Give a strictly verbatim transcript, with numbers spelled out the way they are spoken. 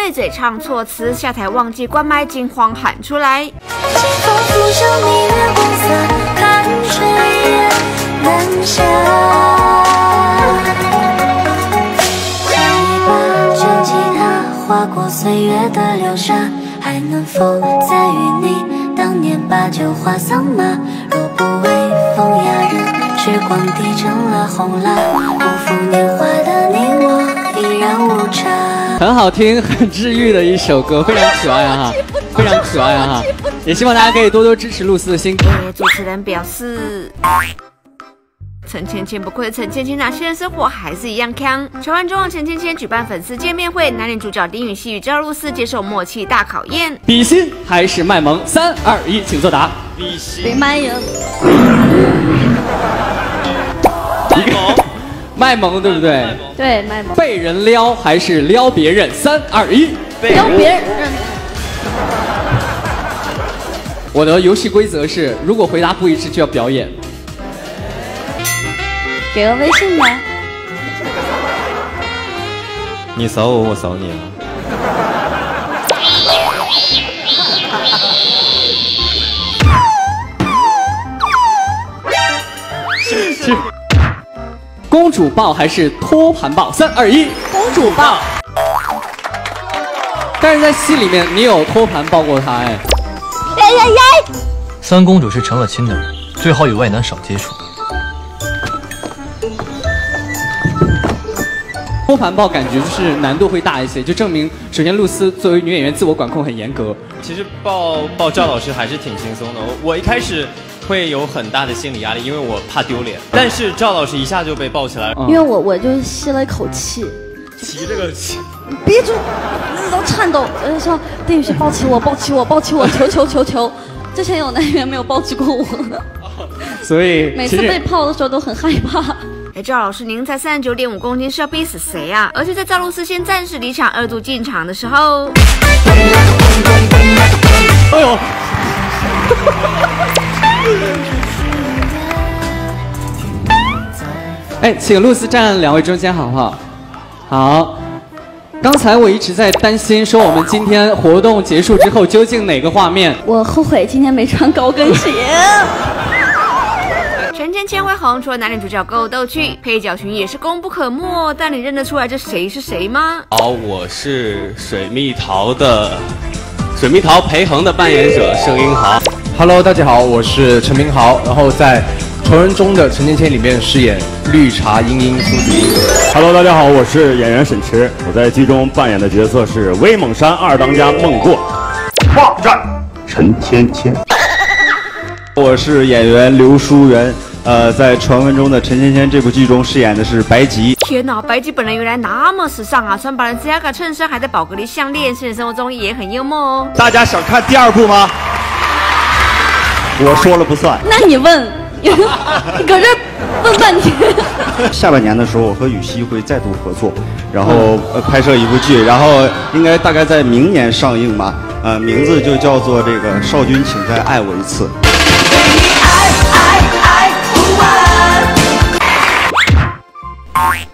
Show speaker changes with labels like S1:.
S1: 碎嘴唱错词，下台忘记关麦，惊慌喊出来。
S2: 清风拂上你月光色，看谁人南下。唱一把旧吉他，划过岁月的流沙，还能否再与你当年把酒话桑麻？若不为风雅人，时光低成了红蜡，辜负年华的你我依然无差。
S3: 很好听，很治愈的一首歌，非常可爱哈，非常可爱哈。也希望大家可以多多支持露丝的新歌。
S1: 主持人表示。陈芊芊不愧陈芊芊啊，现实生活还是一样强。传闻中，陈芊芊举办粉丝见面会，男女主角丁禹兮与赵露思接受默契大考验。
S3: 比心还是卖萌？三二一，请作答。比心。
S4: 被卖呀。
S3: 卖萌，卖萌对不对？
S4: 对，卖萌。
S3: 被人撩还是撩别人？三二一，
S4: 撩别人。
S3: 我的游戏规则是，如果回答不一致就要表演。
S4: 给个微信吧。
S5: 你扫我，我扫你啊。
S3: 是是。公主抱还是托盘抱？三二一，
S4: 公主抱。
S3: 但是在戏里面，你有托盘抱过她哎。
S4: 呀呀呀！
S6: 三公主是成了亲的，最好与外男少接触。
S3: 托盘抱感觉就是难度会大一些，就证明首先露丝作为女演员自我管控很严格。
S5: 其实抱抱赵老师还是挺轻松的，我一开始会有很大的心理压力，因为我怕丢脸。但是赵老师一下就被抱起来了，
S4: 因为我我就吸了一口气，
S5: 提这个气，
S4: 憋住，都颤抖，呃，说丁禹兮抱起我，抱起我，抱起我，求求求求！之前有男演员没有抱起过我，
S3: 所以
S4: 每次被泡的时候都很害怕。
S1: 哎，赵老师，您才三十九点五公斤，是要逼死谁啊？而且在赵露思先暂时离场，二度进场的时候，
S3: 哎呦！哎，请露丝站两位中间，好不好？好。刚才我一直在担心，说我们今天活动结束之后，究竟哪个画面？
S4: 我后悔今天没穿高跟鞋。
S1: 陈芊芊会红，除了男女主角够逗趣，配角群也是功不可没。但你认得出来这谁是谁吗？
S7: 好，我是水蜜桃的水蜜桃裴恒的扮演者盛英豪。
S8: Hello， 大家好，我是陈明豪，然后在《传闻中的陈芊芊》里面饰演绿茶茵茵苏子英。
S9: Hello， 大家好，我是演员沈驰，我在剧中扮演的角色是威猛山二当家孟过。霸占陈芊芊。
S10: 我是演员刘书元。呃，在《传闻中的陈芊芊》这部剧中饰演的是白吉。
S1: 天哪，白吉本人原来那么时尚啊！穿白人芝加哥衬衫，还戴宝格丽项链，现实生活中也很幽默哦。
S10: 大家想看第二部吗？我说了不算。
S4: 那你问，你搁这问半天。
S10: 下半年的时候，我和禹兮会再度合作，然后、呃、拍摄一部剧，然后应该大概在明年上映嘛。呃，名字就叫做这个《少君，请再爱我一次》。
S2: 爱爱爱不完。